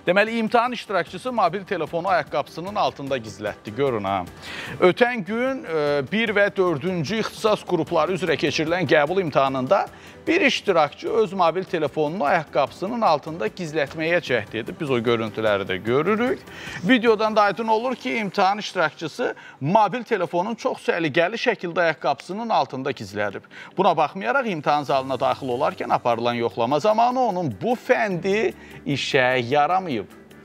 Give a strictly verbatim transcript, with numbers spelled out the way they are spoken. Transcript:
Deməli, imtahan iştirakçısı mobil telefonu ayaqqabısının altında gizlətdi. Görün, ha. Ötən gün bir və dördüncü ixtisas qrupları üzrə keçirilən qəbul imtahanında bir iştirakçı öz mobil telefonunu ayaqqabısının altında gizlətməyə cəhd edib. Biz o görüntüləri də görürük. Videodan da aydın olur ki, imtahan iştirakçısı mobil telefonun çox səliqəli şəkildə ayaqqabısının altında gizlədib. Buna baxmayaraq imtahan zalına daxil olarkən aparılan yoxlama zamanı onun bu fəndi işə yaramayıb.